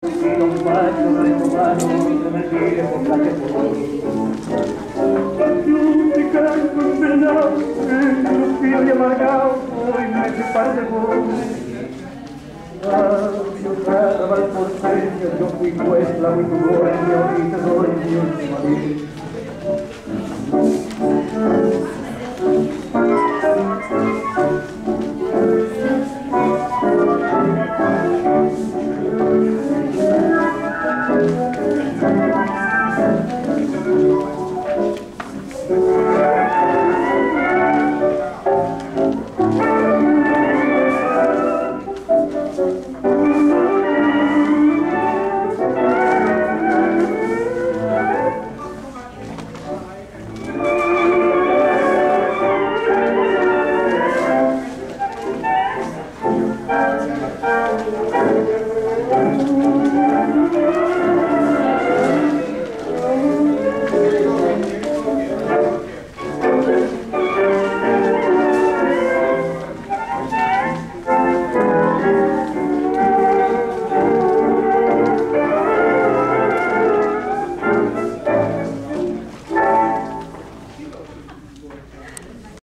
E non faccio rinnovare come dire portate fuori. Tutti canto svegliato e lo figlio amargao poi me si parte voi. Io terra al porteggio, io qui questa, qui tu vuoi, io vi tesoro, io ti